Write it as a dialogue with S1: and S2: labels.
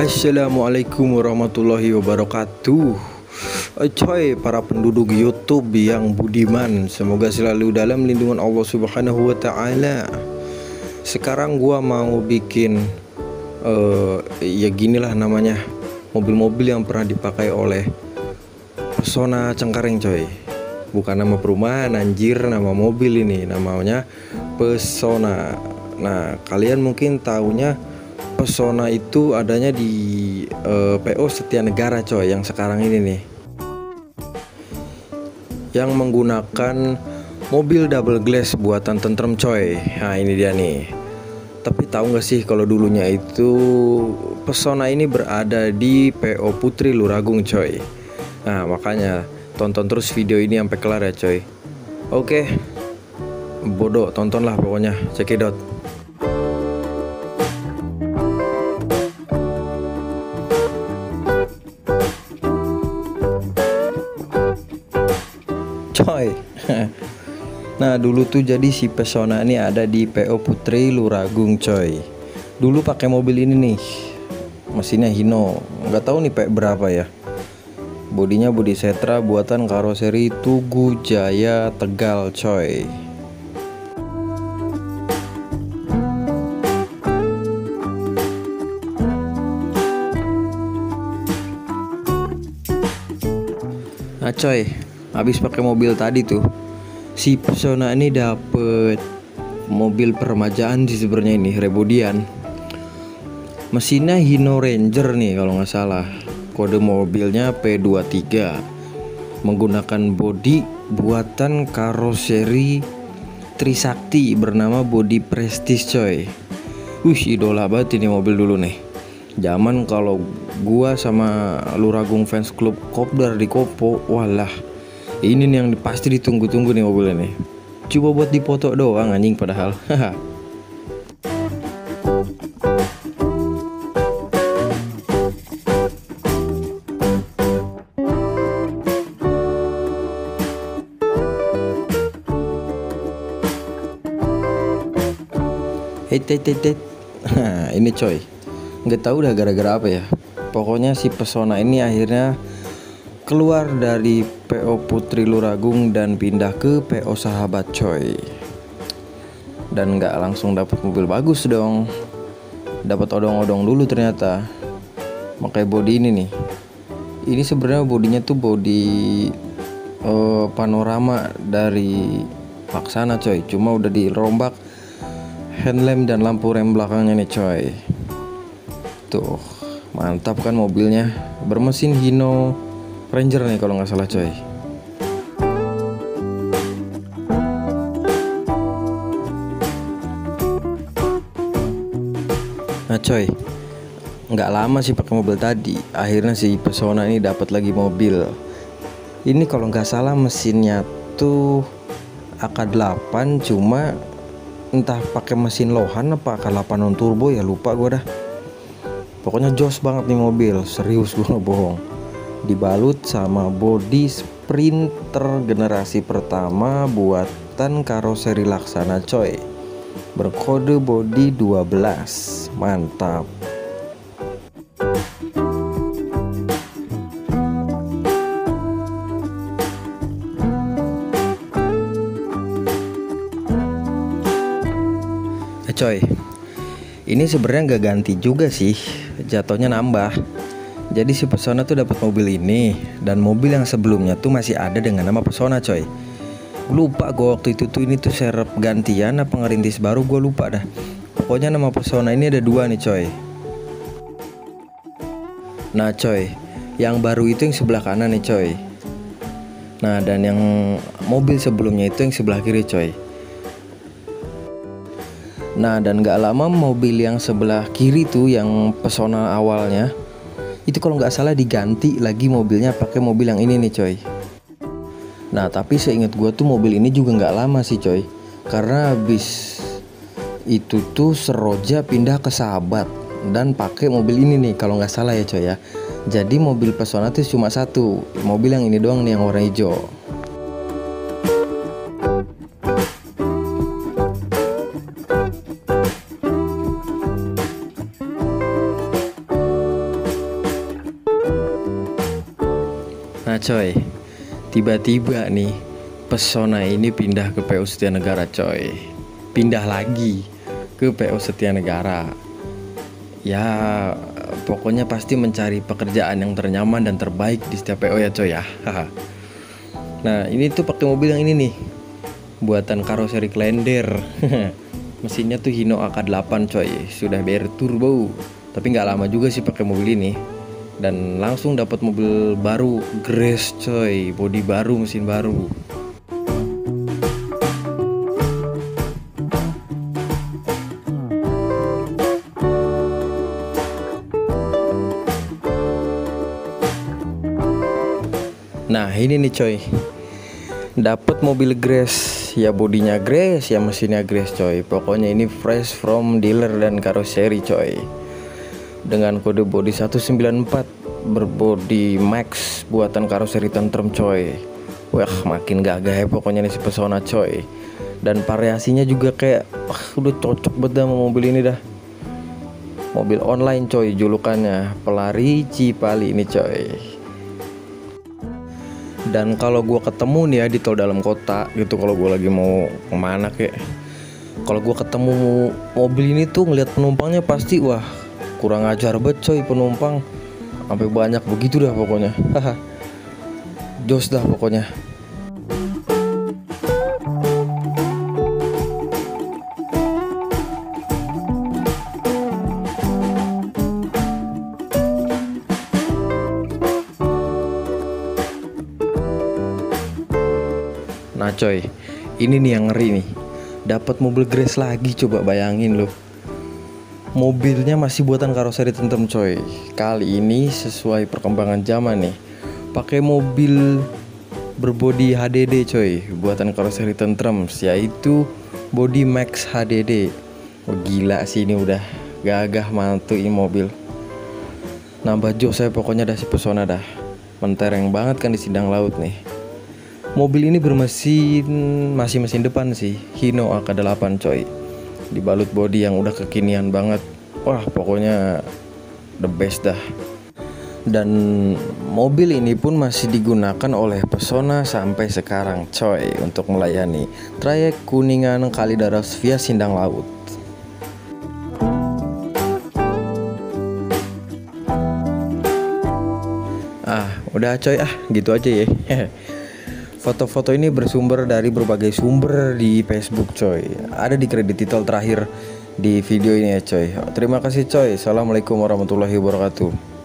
S1: Assalamualaikum warahmatullahi wabarakatuh. Coy, para penduduk YouTube yang budiman, semoga selalu dalam lindungan Allah Subhanahu wa Ta'ala. Sekarang gua mau bikin ya ginilah namanya, mobil-mobil yang pernah dipakai oleh Pesona Cengkareng, coy. Bukan nama perumahan, anjir, nama mobil ini namanya Pesona. Nah, kalian mungkin taunya Pesona itu adanya di PO Setianegara, coy, yang sekarang ini nih, yang menggunakan mobil double glass buatan Tentrem, coy. Nah, ini dia nih. Tapi tahu nggak sih kalau dulunya itu Pesona ini berada di PO Putri Luragung, coy. Nah, makanya tonton terus video ini sampai kelar ya, coy. Oke, bodoh, tontonlah pokoknya, cekidot. Coy. Nah, dulu tuh jadi si Pesona ini ada di PO Putri Luragung, coy. Dulu pakai mobil ini nih, mesinnya Hino, nggak tahu nih PE berapa ya. Bodinya bodi Setra buatan karoseri Tugu Jaya Tegal, coy. Nah, coy, habis pakai mobil tadi tuh, si Pesona ini dapet mobil peremajaan sih sebenarnya, ini rebodian. Mesinnya Hino Ranger nih kalau nggak salah. Kode mobilnya P23. Menggunakan bodi buatan karoseri Trisakti bernama bodi Prestige, coy. Idola banget ini mobil dulu nih. Zaman kalau gua sama Luragung Fans Club Kopdar di Kopo, walah, ini nih yang pasti ditunggu-tunggu nih mobil ini. Coba buat dipoto doang anjing padahal. Nah, ini coy, nggak tahu udah gara-gara apa ya. Pokoknya si Pesona ini akhirnya keluar dari PO Putri Luragung dan pindah ke PO Sahabat, coy. Dan nggak langsung dapat mobil bagus dong, dapat odong-odong dulu ternyata. Pakai bodi ini nih. Ini sebenarnya bodinya tuh bodi panorama dari Laksana, coy. Cuma udah dirombak headlamp dan lampu rem belakangnya nih, coy. Tuh, mantap kan mobilnya. Bermesin Hino Ranger nih kalau nggak salah, coy. Nah, coy, nggak lama sih pakai mobil tadi, akhirnya si Pesona ini dapat lagi mobil. Ini kalau nggak salah mesinnya tuh AK8, cuma entah pakai mesin Lohan apa AK8 non turbo ya, lupa gue dah. Pokoknya jos banget nih mobil, serius gue nggak bohong. Dibalut sama bodi Sprinter generasi pertama buatan karoseri Laksana, coy. Berkode bodi 12. Mantap. Coy, ini sebenarnya nggak ganti juga sih, jatuhnya nambah. Jadi si Pesona tuh dapat mobil ini, dan mobil yang sebelumnya tuh masih ada dengan nama Pesona, coy. Lupa gue waktu itu tuh ini tuh serep gantian apa ngerintis baru, gue lupa dah. Pokoknya nama Pesona ini ada dua nih, coy. Nah, coy, yang baru itu yang sebelah kanan nih, coy. Nah, dan yang mobil sebelumnya itu yang sebelah kiri, coy. Nah, dan gak lama mobil yang sebelah kiri tuh yang Pesona awalnya itu kalau nggak salah diganti lagi mobilnya pakai mobil yang ini nih, coy. Nah, tapi seingat gue tuh mobil ini juga nggak lama sih, coy, karena habis itu tuh Seroja pindah ke Sahabat dan pakai mobil ini nih kalau nggak salah ya, coy ya. Jadi mobil Pesona tuh cuma satu, mobil yang ini doang nih yang warna hijau. Nah coy, tiba-tiba nih Pesona ini pindah ke PO Setia Negara coy. Pindah lagi ke PO Setia Negara. Ya pokoknya pasti mencari pekerjaan yang ternyaman dan terbaik di setiap PO ya coy ya. Nah ini tuh pakai mobil yang ini nih, buatan karoseri Klender. Mesinnya tuh Hino AK8 coy, sudah BR turbo. Tapi nggak lama juga sih pakai mobil ini. Dan langsung dapat mobil baru Grace coy, bodi baru, mesin baru. Nah ini nih coy, dapat mobil Grace, ya bodinya Grace, ya mesinnya Grace coy. Pokoknya ini fresh from dealer dan karoseri coy. Dengan kode bodi 194, berbodi Max, buatan karoseri tentrem coy. Wah makin gagah ya pokoknya nih si Pesona coy. Dan variasinya juga kayak udah cocok banget sama mobil ini dah. Mobil online coy julukannya, pelari Cipali ini coy. Dan kalau gue ketemu nih ya di tol dalam kota gitu, kalau gue lagi mau kemana kayak, kalau gue ketemu mobil ini tuh ngeliat penumpangnya pasti wah kurang ajar banget coy penumpang, sampai banyak begitu dah pokoknya. Jos dah pokoknya. Nah coy, ini nih yang ngeri nih. Dapat mobil Grace lagi, coba bayangin loh. Mobilnya masih buatan karoseri tentrem coy. Kali ini sesuai perkembangan zaman nih, pakai mobil berbodi HDD coy, buatan karoseri tentrem, yaitu bodi Max HDD. Oh, gila sih ini udah gagah mantu ini mobil. Nambah jos saya pokoknya dah si Pesona dah. Mentereng banget kan di sidang laut nih. Mobil ini masih mesin depan sih, Hino AK8 coy. Dibalut bodi yang udah kekinian banget. Wah pokoknya the best dah. Dan mobil ini pun masih digunakan oleh Pesona sampai sekarang coy, untuk melayani trayek Kuningan Kalideres via Sindang Laut. Udah coy gitu aja ya. Foto-foto ini bersumber dari berbagai sumber di Facebook coy. Ada di kredit titel terakhir di video ini ya coy. Terima kasih coy. Assalamualaikum warahmatullahi wabarakatuh.